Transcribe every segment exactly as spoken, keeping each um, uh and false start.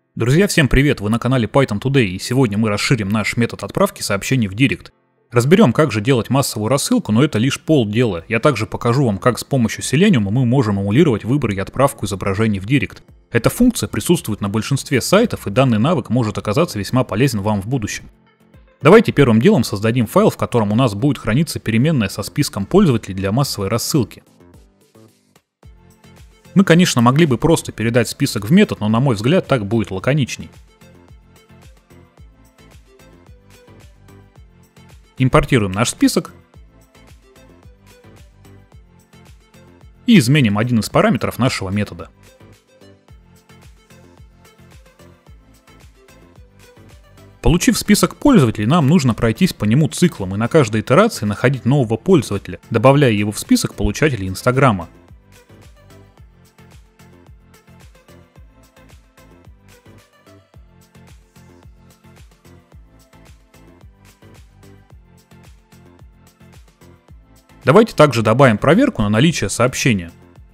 Друзья, всем привет! Вы на канале Python Today, и сегодня мы расширим наш метод отправки сообщений в Директ. Разберем, как же делать массовую рассылку, но это лишь полдела. Я также покажу вам, как с помощью Selenium мы можем эмулировать выбор и отправку изображений в Директ. Эта функция присутствует на большинстве сайтов, и данный навык может оказаться весьма полезен вам в будущем. Давайте первым делом создадим файл, в котором у нас будет храниться переменная со списком пользователей для массовой рассылки. Мы, конечно, могли бы просто передать список в метод, но, на мой взгляд, так будет лаконичней. Импортируем наш список и изменим один из параметров нашего метода. Получив список пользователей, нам нужно пройтись по нему циклом и на каждой итерации находить нового пользователя, добавляя его в список получателей Инстаграма. Давайте также добавим проверку на наличие сообщения.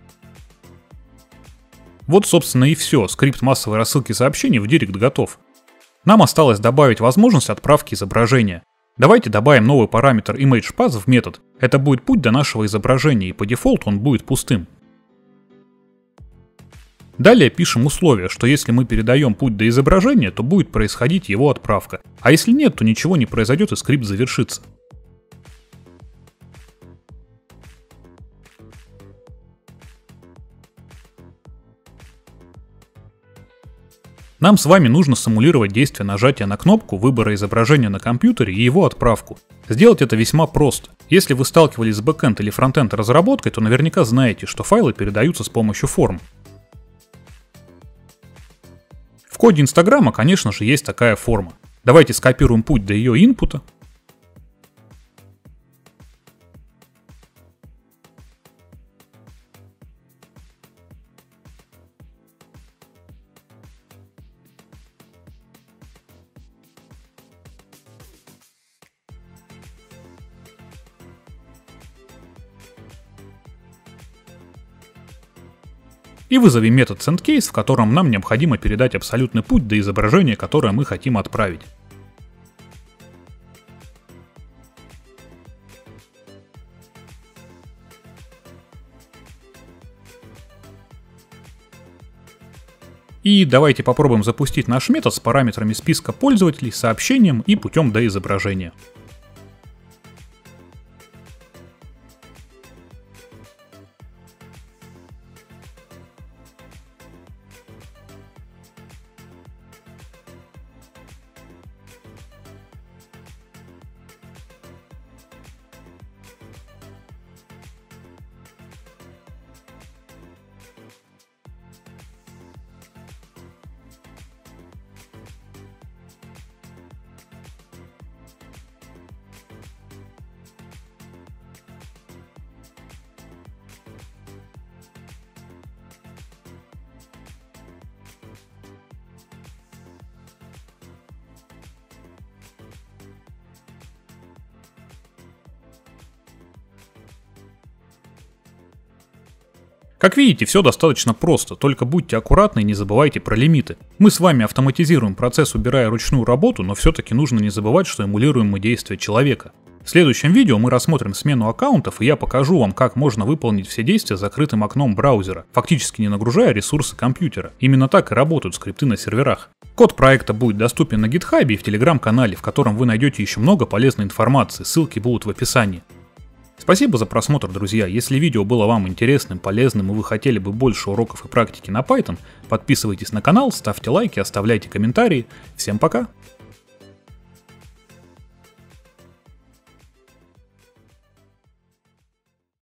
Вот, собственно, и все. Скрипт массовой рассылки сообщений в Директ готов. Нам осталось добавить возможность отправки изображения. Давайте добавим новый параметр ImagePath в метод. Это будет путь до нашего изображения, и по дефолту он будет пустым. Далее пишем условие, что если мы передаем путь до изображения, то будет происходить его отправка. А если нет, то ничего не произойдет и скрипт завершится. Нам с вами нужно симулировать действие нажатия на кнопку выбора изображения на компьютере и его отправку. Сделать это весьма просто. Если вы сталкивались с бэкэнд или фронтенд разработкой, то наверняка знаете, что файлы передаются с помощью форм. В коде Инстаграма, конечно же, есть такая форма. Давайте скопируем путь до ее инпута. И вызовем метод sendCase, в котором нам необходимо передать абсолютный путь до изображения, которое мы хотим отправить. И давайте попробуем запустить наш метод с параметрами списка пользователей, сообщением и путем до изображения. Как видите, все достаточно просто, только будьте аккуратны и не забывайте про лимиты. Мы с вами автоматизируем процесс, убирая ручную работу, но все-таки нужно не забывать, что эмулируем мы действия человека. В следующем видео мы рассмотрим смену аккаунтов, и я покажу вам, как можно выполнить все действия закрытым окном браузера, фактически не нагружая ресурсы компьютера. Именно так и работают скрипты на серверах. Код проекта будет доступен на GitHub и в Telegram-канале, в котором вы найдете еще много полезной информации, ссылки будут в описании. Спасибо за просмотр, друзья. Если видео было вам интересным, полезным и вы хотели бы больше уроков и практики на Python, подписывайтесь на канал, ставьте лайки, оставляйте комментарии. Всем пока!